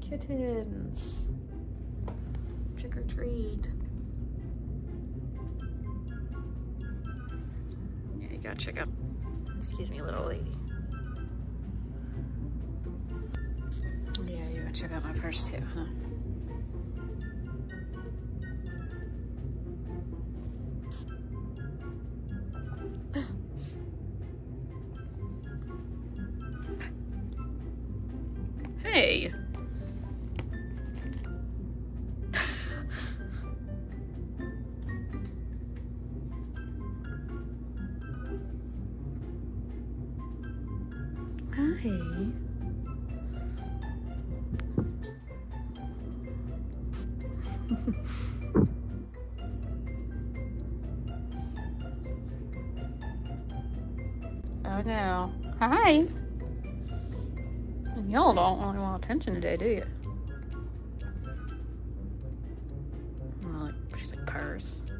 Kittens. Trick or treat. Yeah, you gotta check out. Excuse me, little lady. Yeah, you gotta check out my purse too, huh? Hey. Hi. Oh no. Hi. Y'all don't really want attention today, do you? Oh, she's like purse.